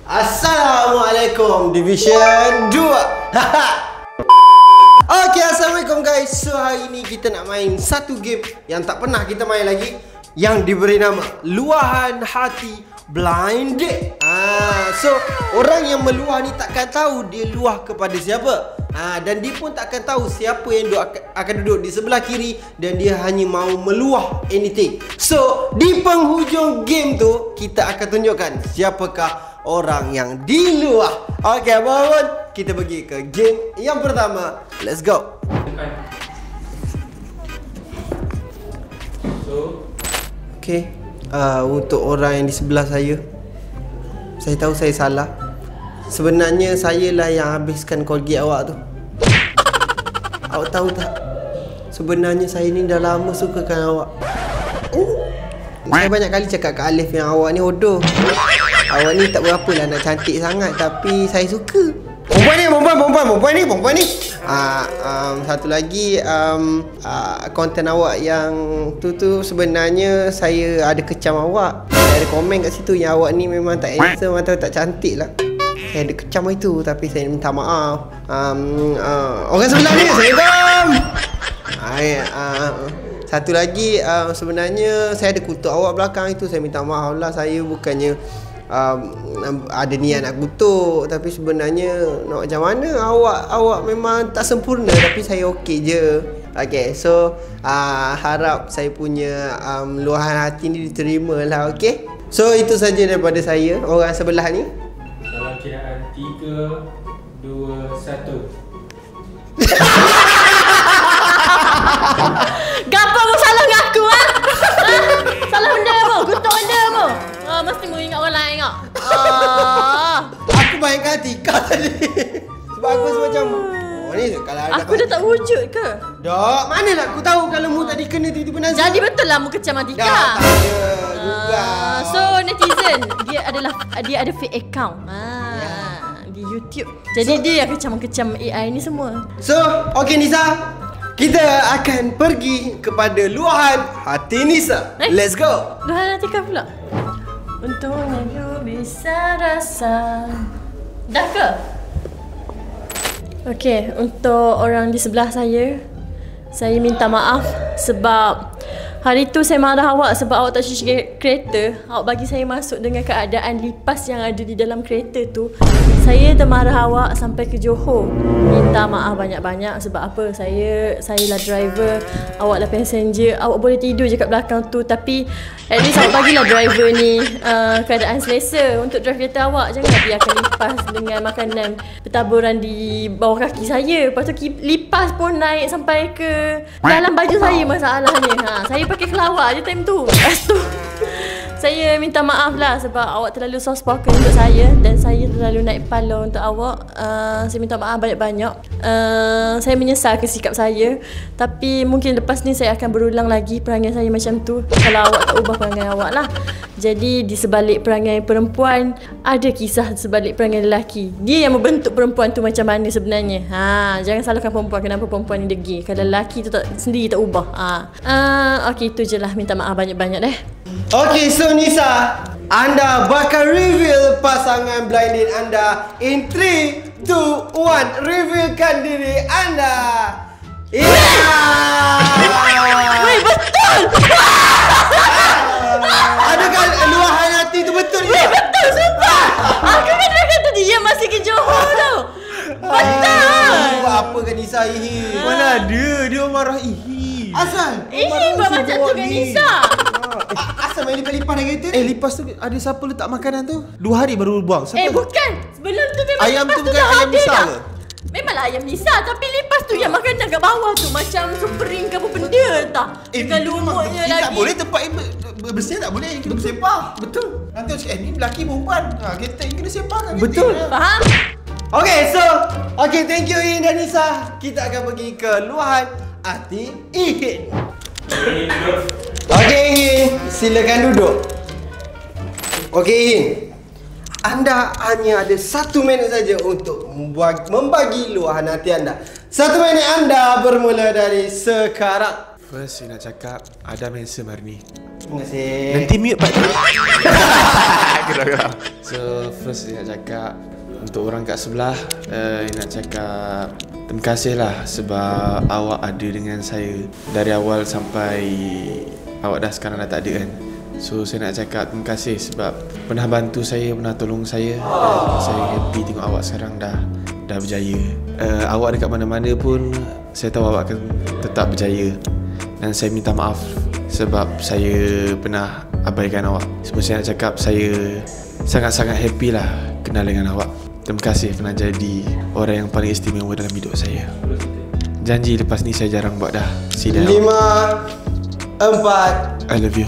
Assalamualaikum Division 2. Okay, Assalamualaikum guys. So hari ni kita nak main satu game yang tak pernah kita main lagi, yang diberi nama Luahan Hati Blind Date. So orang yang meluah ni takkan tahu dia luah kepada siapa. Dan dia pun takkan tahu siapa yang akan duduk di sebelah kiri, dan dia hanya mahu meluah anything. So di penghujung game tu kita akan tunjukkan siapakah orang yang diluah. Okay, bangun. Kita pergi ke game yang pertama. Let's go. Okay, untuk orang yang di sebelah saya tahu saya salah. Sebenarnya saya lah yang habiskan Colgate awak tu. Awak tahu tak? Sebenarnya saya ni dah lama sukakan awak. Saya banyak kali cakap ke Alif yang awak ni hodoh. Awak ni tak berapa lah nak cantik sangat, tapi saya suka. Perempuan ni. Satu lagi, konten awak yang tu sebenarnya saya ada kecam awak. Saya ada komen kat situ yang awak ni memang tak handsome atau tak cantik lah. Saya ada kecam itu, tapi saya minta maaf. Orang sebelah ni, Assalamualaikum. Satu lagi, sebenarnya saya ada kutuk awak belakang itu. Saya minta maaf lah. Saya bukannya ada niat nak kutuk, tapi sebenarnya nak macam mana, awak memang tak sempurna, tapi saya okey je. Okay, so harap saya punya luahan hati ni diterima lah. Okay, so itu saja daripada saya. Orang sebelah ni, dalam kiraan 3, 2, 1. Gapa mu salah dengan aku Salah benda mu, kutuk benda mu. Mesti mu ingat orang lain tak? aku baik hati kau tadi. Sebab aku semacam ni kalau aku dah tak wujud ke? Dok, mana nak aku tahu kalau mu tadi kena tiba-tiba nazar. Jadi betul lah mu kecam Atika. Dah, tak ada. So netizen, dia ada fake account. Di YouTube. Jadi dia yang kecam-kecam AI ni semua. So, okay Nisa, kita akan pergi kepada luahan hati Nisa. Let's go. Luahan Atika pula. Untungnya you bisa rasa. Dah ke? Okay, untuk orang di sebelah saya minta maaf sebab hari tu saya marah awak sebab awak tak cuci kereta. Awak bagi saya masuk dengan keadaan lipas yang ada di dalam kereta tu. Saya termarah awak sampai ke Johor. Minta maaf banyak-banyak sebab apa? Saya lah driver, awak lah passenger. Awak boleh tidur je kat belakang tu, tapi at least awak bagilah driver ni keadaan selesa untuk drive kereta awak. Jangan biarkan lipas dengan makanan bertaburan di bawah kaki saya. Lepas tu lipas pun naik sampai ke dalam baju saya masalahnya. Saya pakai kelawar je time tu. Lepas tu saya minta maaf lah sebab awak terlalu soft spoken untuk saya dan saya terlalu naik pala untuk awak. Saya minta maaf banyak-banyak. Saya menyesal ke sikap saya, tapi mungkin lepas ni saya akan berulang lagi perangai saya macam tu kalau awak tak ubah perangai awak lah. Jadi di sebalik perangai perempuan ada kisah sebalik perangai lelaki. Dia yang membentuk perempuan tu macam mana sebenarnya. Jangan salahkan perempuan kenapa perempuan ni degil kalau lelaki tu sendiri tak ubah. Okey, itu je lah. Minta maaf banyak-banyak deh. Okay, so Nisa, anda bakal reveal pasangan blind date anda in 3, 2, 1. Revealkan diri anda. Weh, betul. Adakah luahan hati tu betul? Weh, betul sumpah. Aku kan dah kata dia masih ke Johor tau. Betul. Buat apa kan Nisa? Mana ada dia marah ihi. Asal? Buat macam tu kan Nisa. Asal main lipas-lipas dengan kereta ni? Lipas tu ada siapa letak makanan tu? 2 hari baru buang. Siapa? Bukan. Sebelum tu memang Ayam lipas tu bukan dah ayam ada Nisa dah. ke? Memanglah ayam Nisa, tapi lipas tu yang makanan kat bawah tu macam spring ke apa benda entah. Dengan lumutnya lagi. Tak boleh tempat bersih, tak boleh. Kita bersepah. Betul. Nanti orang cakap ni lelaki perempuan. Kereta ni kena sepahkan. Betul. Faham? Okay, thank you In dan Nisa. Kita akan pergi ke luahan hati Ihin. Okay Ihin, silakan duduk. Okay Ihin, anda hanya ada 1 minit saja untuk membagi luahan hati anda. 1 minit anda bermula dari sekarang. First, saya nak cakap Adam handsome hari ni. Terima kasih. Nanti mute Pak. Gerak-gerak. So first nak cakap untuk orang kat sebelah, nak cakap terima kasih lah sebab awak ada dengan saya dari awal sampai awak dah sekarang dah tak ada kan. So saya nak cakap terima kasih sebab pernah bantu saya, pernah tolong saya. Dan saya happy tengok awak sekarang dah berjaya. Awak dekat mana-mana pun saya tahu awak akan tetap berjaya. Dan saya minta maaf sebab saya pernah abaikan awak. Semua saya nak cakap, saya sangat-sangat happy lah kenal dengan awak. Terima kasih pernah jadi orang yang paling istimewa dalam hidup saya. Janji lepas ni saya jarang buat dah. Sidang 5, 4. I love you.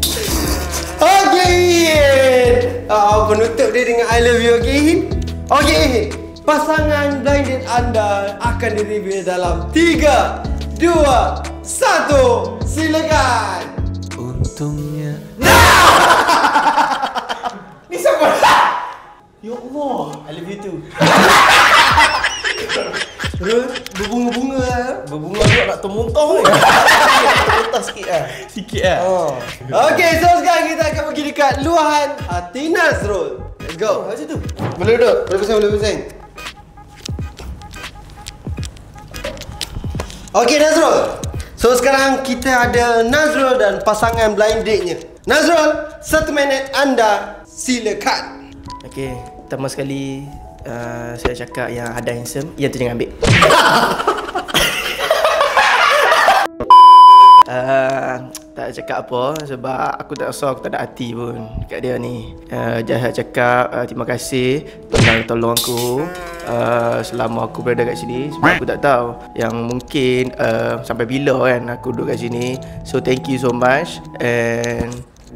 Okay, penutup dia dengan I love you. Okay, pasangan blind date anda akan di-reveal dalam 3, 2, 1. Silakan. Untungnya Ni siapa? Ya Allah, I love you too. Terus berbunga-bunga. Berbunga juga nak termuntah ni. Termuntah sikit lah. Sikit lah. Okay, so sekarang kita akan pergi dekat luahan hati Nazrul. Let's go. Macam tu. Boleh duduk. Boleh pusing. Okay, Nazrul. So sekarang kita ada Nazrul dan pasangan blind date-nya. Nazrul, 1 minit anda silakan. Okay, pertama sekali saya cakap yang ada handsome, yang tu jangan ambil. Tak cakap apa sebab aku tak rasa aku tak ada hati pun dekat dia ni. Jahat cakap terima kasih tolong aku selama aku berada kat sini sebab aku tak tahu yang mungkin sampai bila kan aku duduk kat sini. So thank you so much and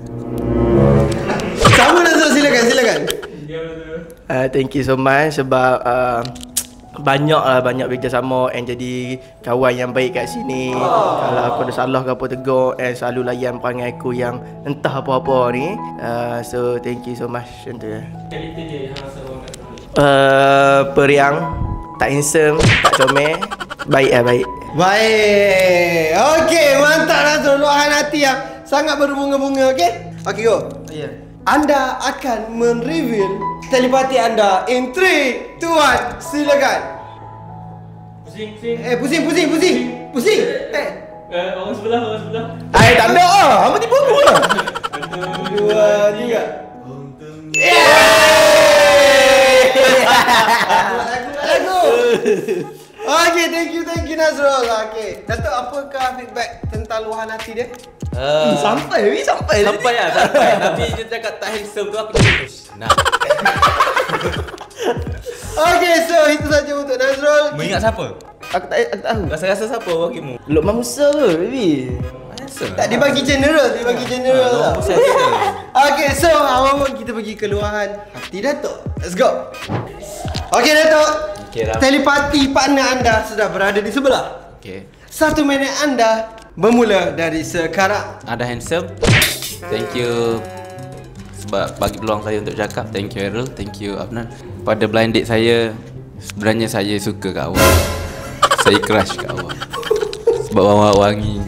Sama Nazrul, silakan. thank you so much sebab banyak bekerjasama and jadi kawan yang baik kat sini. Kalau aku ada salah ke apa tegur and selalu layan perangai aku yang entah apa-apa ni. So thank you so much. Macam tu ya. Cerita je yang rasa orang kat sini. Periang, tak handsome, tak comel, baik lah baik. Baik. Okay, mantap Nazrul. Luahan hati yang sangat berbunga-bunga. Okay, go. Ya. Anda akan men-reveal telepati anda in 3, 2, 1. Silakan. Pusing. Pusing. Orang sebelah. Tak ada ah. Apa tipu aku lah. 2, 3. Lagu. Okay, thank you Nazrul. Okay, Datuk, apakah feedback tentang luahan hati dia? Sampai lah. Tapi dia cakap tak handsome tu aku terus. Nah. Okay, so itu saja untuk Nazrul. Mu ingat siapa? Aku tak tahu. Rasa-rasa siapa bagimu? Lokman Musa ke baby? Handsome. Tak, dia bagi general tau. Okay, so awal kita pergi ke luahan hati Datuk. Let's go. Okay Datuk, telepati partner anda sudah berada di sebelah. Okay. 1 minit anda bermula dari sekarang. Ada handsome. Thank you sebab bagi peluang saya untuk cakap. Thank you Errol, thank you Afnan. Pada blind date saya, sebenarnya saya suka kat awak. Saya crush kat awak sebab awak wangi.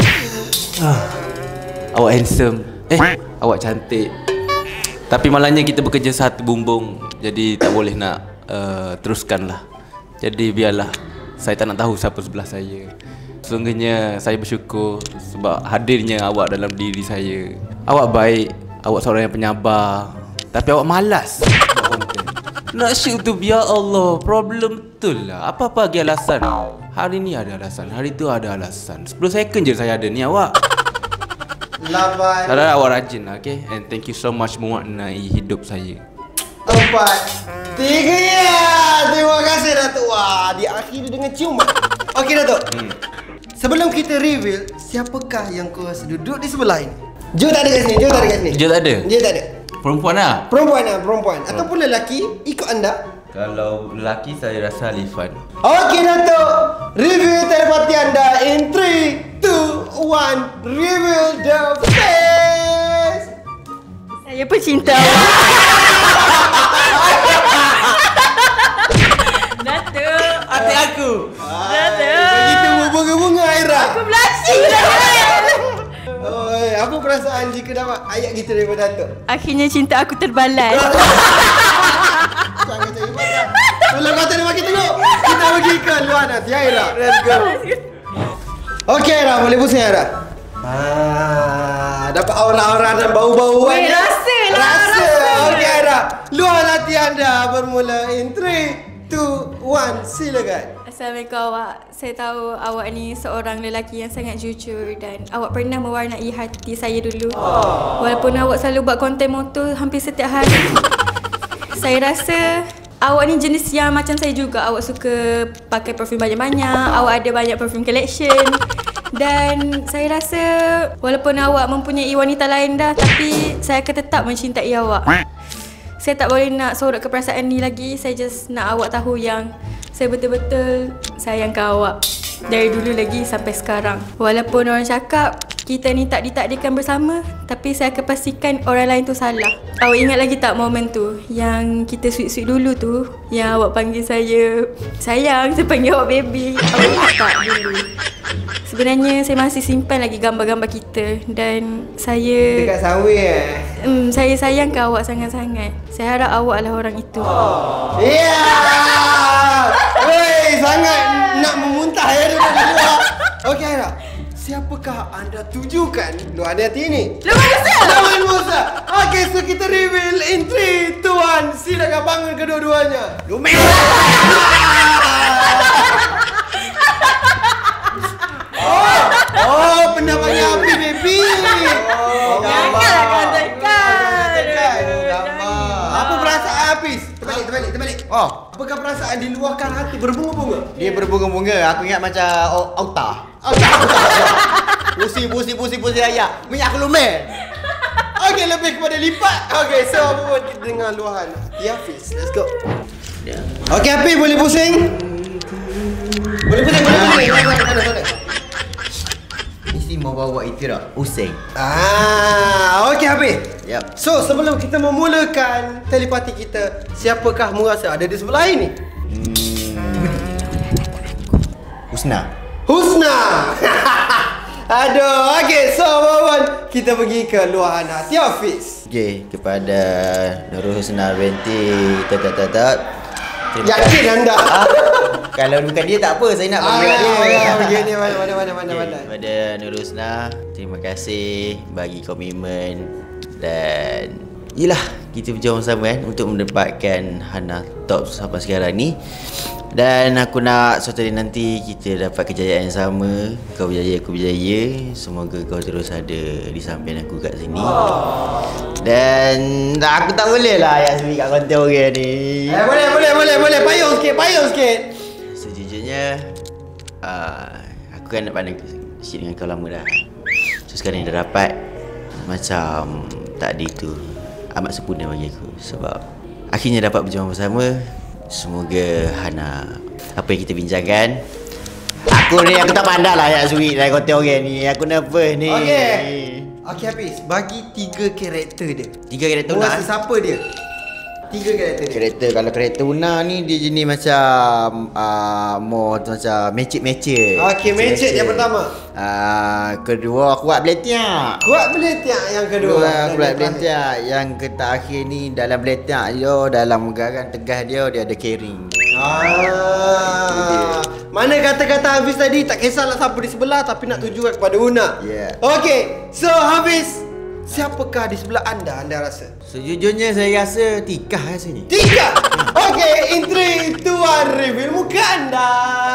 Awak handsome. Awak cantik. Tapi malangnya kita bekerja satu bumbung, jadi tak boleh nak teruskan lah. Jadi biarlah, saya tak nak tahu siapa sebelah saya. Sesungguhnya saya bersyukur sebab hadirnya awak dalam diri saya. Awak baik, awak seorang yang penyabar. Tapi awak malas. Nak shoot tu, ya Allah, problem betul lah. Apa-apa lagi alasan. Hari ni ada alasan, hari tu ada alasan. 10 second je saya ada ni awak. 8, Saudara awak rajin lah, okay? And thank you so much mewarnai hidup saya. 4, 3. Ya, terima kasih Datuk. Wah, diakhiri dengan ciuman. Okey Datuk. Sebelum kita reveal siapakah yang kau rasa duduk di sebelah ini. Jo tak ada kat sini. Dia tak ada? Dia tak ada. Perempuan lah? Perempuan. Ataupun lelaki ikut anda. Kalau lelaki saya rasa Alifan. Okey Datuk. Review telepati anda in 3, 2, 1. Reveal the face. Saya pecinta. Datuk. Hati aku. Datuk. Begitu berbunga-bunga Aira. Aku blushing dah. Oi, apa perasaan jika ke dapat ayat kita daripada Datuk. Akhirnya cinta aku terbalas. Jangan cari pasal. Kalau kau tak ada makin tengok, kita pergi ke luar nanti. Aira, let's go. Okey Aira, boleh pusing Aira. Dapat aura-aura dan bau-bau kan? Rasa lah, Rasa. rasa. Okey Aira, luar nanti anda bermula in 3, 2, 1, silakan. Assalamualaikum awak. Saya tahu awak ni seorang lelaki yang sangat jujur dan awak pernah mewarnai hati saya dulu. Walaupun awak selalu buat konten motor hampir setiap hari. Saya rasa awak ni jenis yang macam saya juga. Awak suka pakai perfume banyak-banyak. Awak ada banyak perfume collection. Dan saya rasa walaupun awak mempunyai wanita lain dah, tapi saya akan tetap mencintai awak. Saya tak boleh nak sorot ke perasaan ni lagi. Saya just nak awak tahu yang saya betul-betul sayangkan awak dari dulu lagi sampai sekarang. Walaupun orang cakap kita ni tak ditakdirkan bersama, tapi saya akan pastikan orang lain tu salah. Awak ingat lagi tak momen tu yang kita sweet-sweet dulu tu, yang awak panggil saya sayang, saya panggil awak baby. Awak ingat tak dulu? Sebenarnya saya masih simpan lagi gambar-gambar kita dan saya Dekat sawi saya sayangkan awak sangat-sangat. Saya harap awak adalah orang itu. Ya. Weh, sangat nak memuntah ya daripada luar. Okey Aira, siapakah anda tujukan luar hati ini? Luan Musa. Okey, so kita reveal in 3, 2, 1. Silakan bangun kedua-duanya. Lumen. Oh, pendapatnya api baby. Janganlah kau tekan. Apa perasaan Hafiz? Terbalik. Oh, Apakah perasaan diluahkan hati berbunga-bunga? dia berbunga-bunga. Aku ingat macam auta. Pusi raya. Minyak aku lumer. Okey, lebih kepada lipat. Okey, so apa pun kita dengar luahan hati Hafiz. Let's go. Okey Hafiz, boleh pusing? Boleh pusing. Sana. Mesti mau bawa iktiraf. Pusing. Okey Hafiz. Yap. So, sebelum kita memulakan telepati kita, siapakah merasa ada di sebelah ini? Husna. Aduh, okey, so Wawan, kita pergi ke luahan hati Hafiz. Okey, kepada Nurul Husna binti Yakin anda? Kalau bukan dia tak apa, saya nak bagi dia. Begini mana. Kepada Nurul Husna, terima kasih bagi komitmen dan yelah, kita berjuang sama kan untuk mendapatkan Hana Top sampai sekarang ni. Dan aku nak suatu hari nanti kita dapat kejayaan yang sama. Kau berjaya, aku berjaya. Semoga kau terus ada di samping aku kat sini. Dan aku tak boleh lah ayat sendiri kat konten orang ni. Boleh. Payung sikit. Sejujurnya aku kan nak pandang shit dengan kau lama dah. So sekarang ni dah dapat, macam tak ada itu amat sempurna bagi aku. Sebab akhirnya dapat berjuang bersama. Semoga Hana, apa yang kita bincangkan, aku tak pandang lah ayat sweet dari konten orang ni. Aku nervous ni. Okey Hafiz, bagi 3 karakter dia. 3 karakter Una Una. siapa dia? 3 karakter dia. Kalau karakter Una ni dia jenis macam more macam mecik-mecik. Okey, mecik yang pertama. Kedua kuat beletiak. Kuat beletiak yang kedua. Kuat beletiak. Yang terakhir ni dalam beletiak dia, dalam garang tegas dia ada caring. Mana kata-kata Hafiz tadi, tak kisahlah siapa di sebelah, tapi nak tujukan kepada Una. Yeah. Okey, so Hafiz, siapakah di sebelah anda rasa? Sejujurnya saya rasa Tika rasanya. 3. Okey, in 3, 2, 1, reveal muka anda.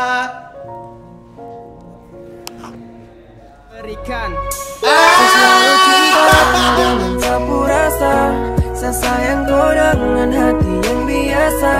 Berikan selalu cinta dengan sapu rasa. Saya sayang kau dengan hati yang biasa.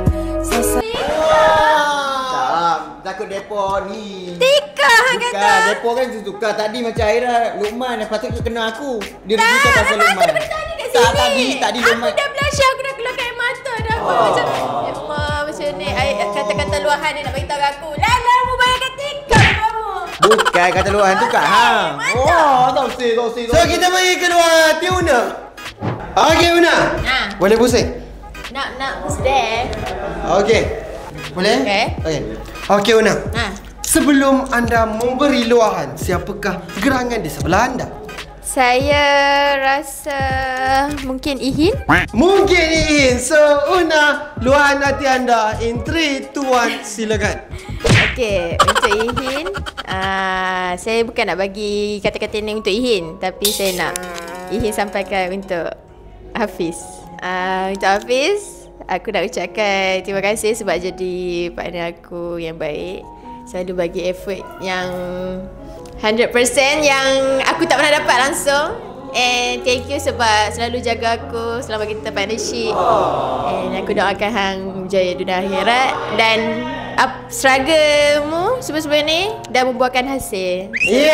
Takut depo ni. Tika hang Bukan, kata. depo kan suka tadi macam Aira Luqman yang patutnya kena aku. Dia suka pasal Luqman. Tadi Luqman. Aku dah blush, aku dah keluarkan air mata dah. Macam macam ni kata-kata luahan dia nak beritahu aku. Lah mu bayarkan Tika kamu. Bukan kata luahan tu Kak Hang. Tak usah. So kita pergi kedua hati Una. Okey Una. Boleh pusing? Nak stay. Okey. Boleh? Okey. Okey Una. Sebelum anda memberi luahan, siapakah gerangan di sebelah anda? Saya rasa mungkin Ihin. Mungkin Ihin. So, Una, luahan hati anda in 3, 2, 1, silakan. Okey, untuk Ihin, saya bukan nak bagi kata-kata ni untuk Ihin, tapi saya nak Ihin sampaikan untuk Hafiz. Untuk Hafiz, aku nak ucapkan terima kasih sebab jadi partner aku yang baik. Selalu bagi effort yang 100% yang aku tak pernah dapat langsung. And thank you sebab selalu jaga aku selama kita partnership. And aku doakan hang berjaya dunia akhirat. Dan struggle-mu semua-semua ni dah membuahkan hasil.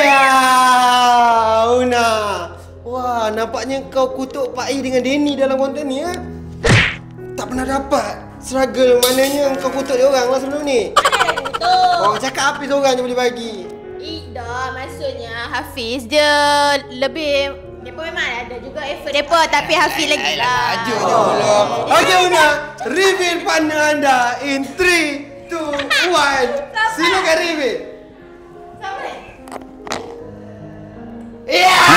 Yeah, Una. Wah, nampaknya kau kutuk Pak I dengan Denny dalam konten ni ya. Tak pernah dapat struggle mananya kau kutuk dia orang lah sebelum ni. Orang cakap Hafiz orang je boleh bagi. Dah, maksudnya Hafiz dia lebih, dia pun memang ada juga effort dia pun, tapi Hafiz lagi lah. Okey Una, reveal partner anda in 3, 2, 1. Silakan reveal. Yeah!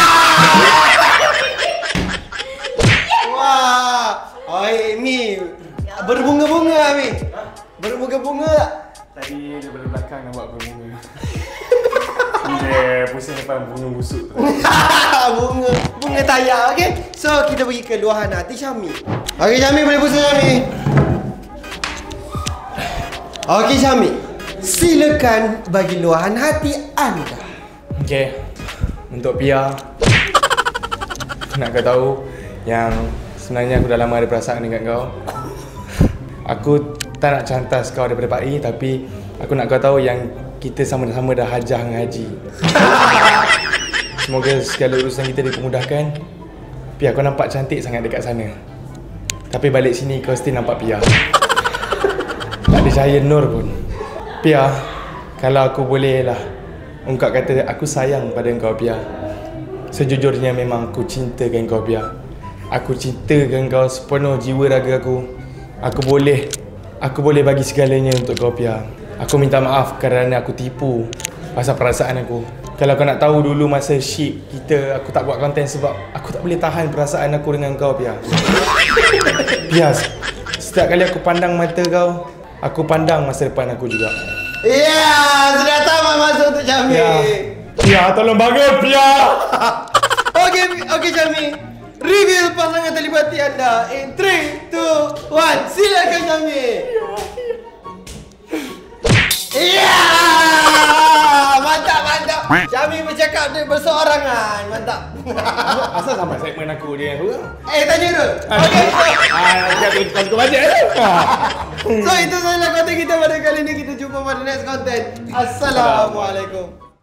Wah, oi Mi berbunga-bunga Mi. Berbunga-bunga tak? Tadi daripada belakang nampak berbunga. Dia pusing depan bunga busuk tu. bunga tayak, okey. So kita pergi ke luahan hati Syami. Okey Syami, boleh pusing Syami. Okey Syami, silakan bagi luahan hati anda. Okey. Untuk Pia, aku nak kau tahu yang sebenarnya aku dah lama ada perasaan dengan kau. Aku tak nak cantas kau daripada Pak I, tapi aku nak kau tahu yang kita sama-sama dah hajah dengan haji. Semoga segala urusan kita dipermudahkan. Pia, kau nampak cantik sangat dekat sana. Tapi balik sini kau still nampak Pia. Tak ada cahaya nur pun. Pia, kalau aku boleh lah ungkap kata aku sayang pada engkau Pia. Sejujurnya memang aku cintakan kau Pia. Aku cintakan kau sepenuh jiwa raga aku. Aku boleh bagi segalanya untuk kau Pia. Aku minta maaf kerana aku tipu pasal perasaan aku. Kalau kau nak tahu dulu masa ship kita, aku tak buat konten sebab aku tak boleh tahan perasaan aku dengan kau Pia. Pia, setiap kali aku pandang mata kau, aku pandang masa depan aku juga. Ya, sudah tamat masa untuk Syami. Pia, tolong bangun Pia. Okey Syami. Reveal pasangan telepati anda in 3, 2, 1. Silakan Syami. Ya! Mantap. Syami bercakap dia berseorangan. Mantap. Asal sampai segmen aku dia tu? Tanya dulu. Okey. Kau baca tu. So itu sahaja konten kita pada kali ini. Kita jumpa pada next konten. Assalamualaikum.